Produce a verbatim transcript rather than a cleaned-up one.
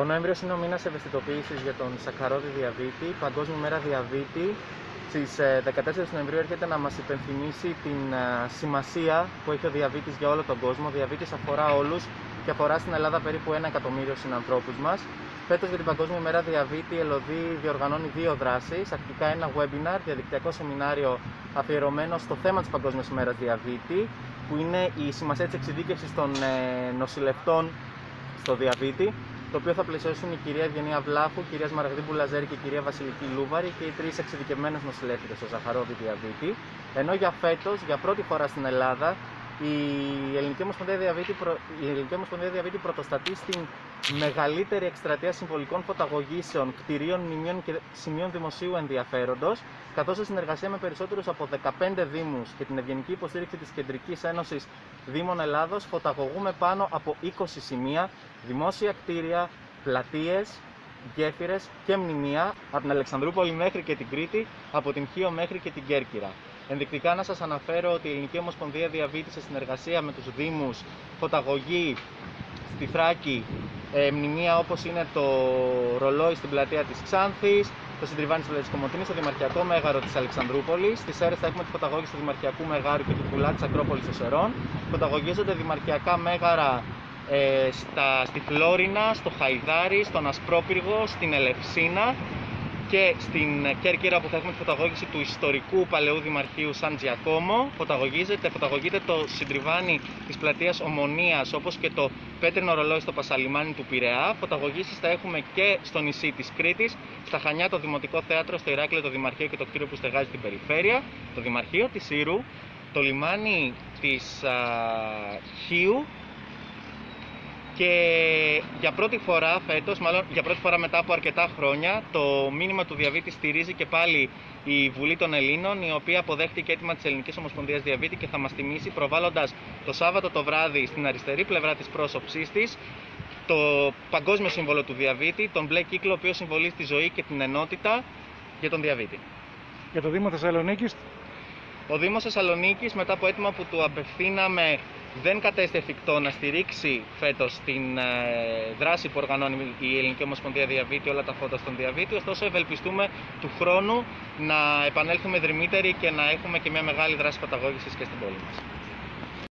Νοέμβριος είναι ο μήνας ευαισθητοποίησης για τον σακχαρώδη διαβήτη, Παγκόσμια Μέρα Διαβήτη. Στις δεκατέσσερις Νοεμβρίου έρχεται να μας υπενθυμίσει την σημασία που έχει ο διαβήτης για όλο τον κόσμο. Ο διαβήτης αφορά όλους και αφορά στην Ελλάδα περίπου ένα εκατομμύριο συνανθρώπους μας. Φέτος για την Παγκόσμια Μέρα Διαβήτη, η Ελωδή διοργανώνει δύο δράσεις. Αρχικά ένα webinar, διαδικτυακό σεμινάριο αφιερωμένο στο θέμα της Παγκόσμιας Μέρας Διαβήτη, που είναι η σημασία της εξειδίκευσης των νοσηλευτών στο διαβήτη, το οποίο θα πλαισιώσουν η κυρία Ευγενία Βλάχου, η κυρία Σμαραγδή Μπουλαζέρη και η κυρία Βασιλική Λούβαρη και οι τρεις εξειδικευμένες νοσηλεύτριες στο σαχαρόδι διαβήτη. Ενώ για φέτος, για πρώτη φορά στην Ελλάδα, η Ελληνική Ομοσπονδία Διαβήτη, προ... η Ελληνική Ομοσπονδία Διαβήτη πρωτοστατεί στην μεγαλύτερη εκστρατεία συμβολικών φωταγωγήσεων, κτηρίων, μνημείων και σημείων δημοσίου ενδιαφέροντος, καθώς σε συνεργασία με περισσότερους από δεκαπέντε δήμους και την ευγενική υποστήριξη της Κεντρικής Ένωσης Δήμων Ελλάδος, φωταγωγούμε πάνω από είκοσι σημεία, δημόσια κτίρια, πλατείες, γέφυρες και μνημεία, από την Αλεξανδρούπολη μέχρι και την Κρήτη, από την Χίο μέχρι και την Κέρκυρα. Ενδεικτικά να σας αναφέρω ότι η Ελληνική Ομοσπονδία Διαβήτη, σε συνεργασία με τους Δήμους, φωταγωγεί στη Θράκη ε, μνημεία όπως είναι το ρολόι στην πλατεία της Ξάνθης, το συντριβάνι της πλατείας Κομοτήνης, το Δημαρχιακό Μέγαρο της Αλεξανδρούπολης. Στις Σέρρες θα έχουμε τη φωταγώγηση του Δημαρχιακού Μεγάρου και του Πουλά της Ακρόπολης των Σερών. Φωταγωγίζονται δημαρχιακά μέγαρα ε, στα, στη Φλόρινα, στο Χαϊδάρι, στον Ασπρόπυργο, στην Ελευσίνα και στην Κέρκυρα, που θα έχουμε τη φωταγώγηση του ιστορικού παλαιού δημαρχείου Σαν Τζιακόμο. Φωταγωγίζεται, φωταγωγείται το συντριβάνι της πλατείας Ομονίας, όπως και το πέτρινο ρολόι στο Πασαλιμάνι του Πειραιά. Φωταγωγήσεις θα έχουμε και στο νησί της Κρήτης, στα Χανιά το Δημοτικό Θέατρο, στο Ηράκλειο το Δημαρχείο και το κτίριο που στεγάζει την περιφέρεια, το Δημαρχείο της Ήρου, το λιμάνι της α, Χίου. Και για πρώτη φορά φέτος, μάλλον για πρώτη φορά μετά από αρκετά χρόνια, το μήνυμα του διαβήτη στηρίζει και πάλι η Βουλή των Ελλήνων, η οποία αποδέχτηκε αίτημα της Ελληνικής Ομοσπονδίας Διαβήτη και θα μας τιμήσει προβάλλοντας το Σάββατο το βράδυ στην αριστερή πλευρά της πρόσωψής της το παγκόσμιο σύμβολο του διαβήτη, τον μπλε κύκλο, ο οποίος συμβολίζει τη ζωή και την ενότητα για τον διαβήτη. Για το Δήμο Θεσσαλονίκης. Ο Δήμος Θεσσαλονίκης, μετά από αίτημα που του απευθύναμε, δεν κατέστη εφικτό να στηρίξει φέτος την ε, δράση που οργανώνει η Ελληνική Ομοσπονδία Διαβήτη, όλα τα φώτα στον διαβήτη. Ωστόσο, ευελπιστούμε του χρόνου να επανέλθουμε δρυμύτεροι και να έχουμε και μια μεγάλη δράση φωταγώγησης και στην πόλη μας.